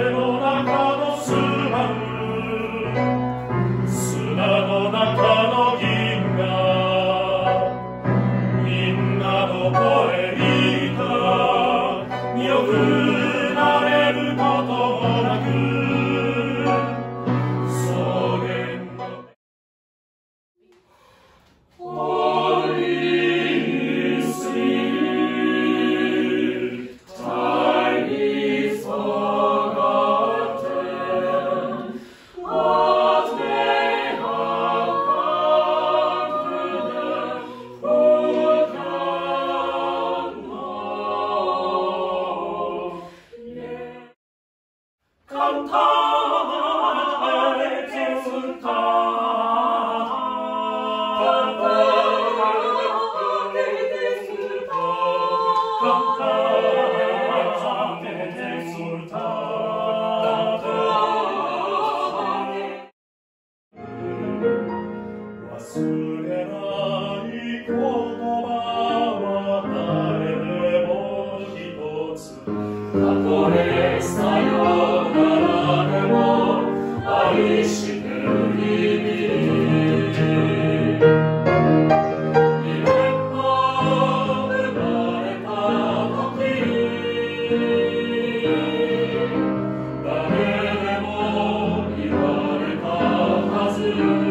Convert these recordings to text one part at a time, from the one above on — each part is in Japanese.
の中のスバル、砂の中の銀河、みんなの声いた見送られることもなく、草原の忘れない言葉は誰でも一つ、たとえさよならでも愛してる日々、夢が生まれた時、誰でも言われたはず。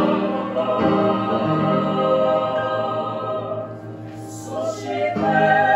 そして